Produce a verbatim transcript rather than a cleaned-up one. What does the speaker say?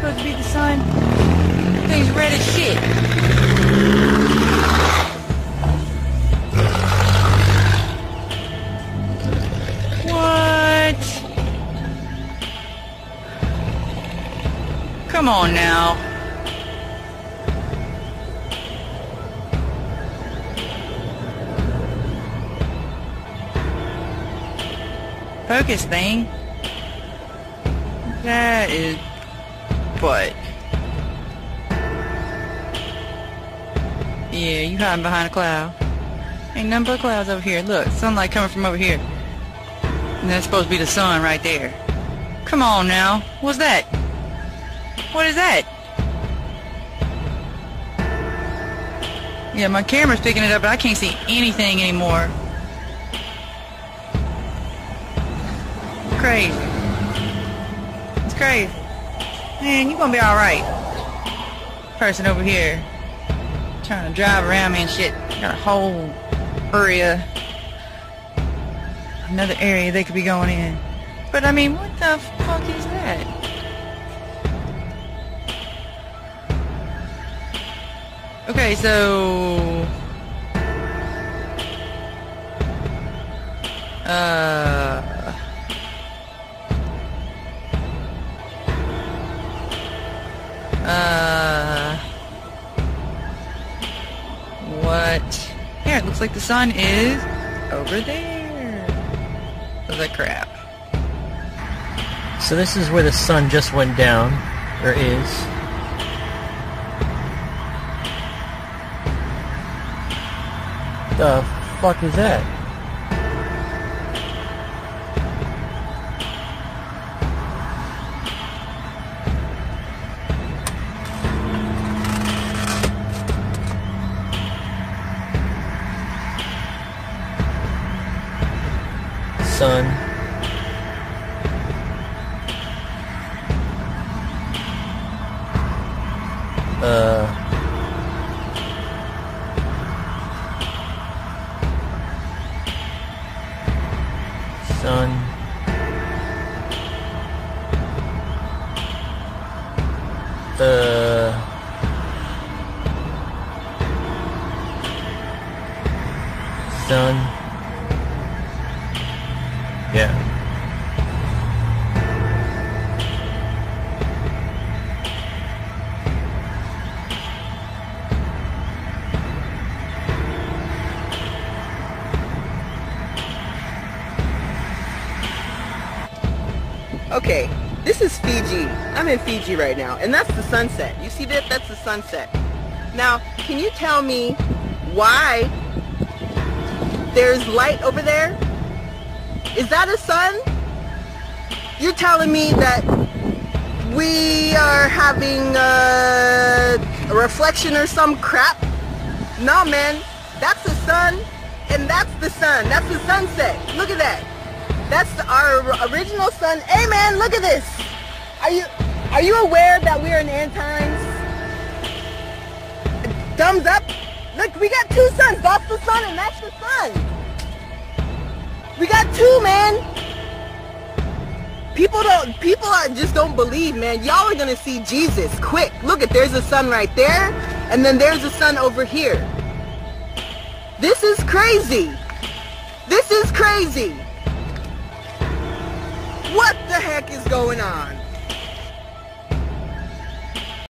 supposed to be the sun? Thing's red as shit. What? Come on now. Focus thing. That is... What? Yeah, you hiding behind a cloud. Ain't nothing but clouds over here. Look, sunlight coming from over here. And that's supposed to be the sun right there. Come on now. What's that? What is that? Yeah, my camera's picking it up, but I can't see anything anymore. Crazy. It's crazy. Man, you gonna be alright. Person over here trying to drive around me and shit. Got a whole area. Another area they could be going in. But I mean, what the fuck is that? Okay, so... Uh... Uh... What? Yeah, it looks like the sun is over there. Oh, that crap. So this is where the sun just went down, or is. The fuck is that? Sun. Uh. Sun. Uh. Sun. Yeah. Okay, this is Fiji. I'm in Fiji right now, and that's the sunset. You see that? That's the sunset. Now, can you tell me why there's light over there? Is that a sun? You're telling me that we are having a, a reflection or some crap? No, man. That's the sun, and that's the sun. That's the sunset. Look at that. That's the, our original sun. Hey, man, look at this. Are you are you aware that we're in end times? Thumbs up. Look, we got two suns. That's the sun, and that's the sun. We got two, man. People don't, people are, just don't believe, man. Y'all are gonna see Jesus quick. Look at, there's a sun right there, and then there's a sun over here. This is crazy. This is crazy. What the heck is going on?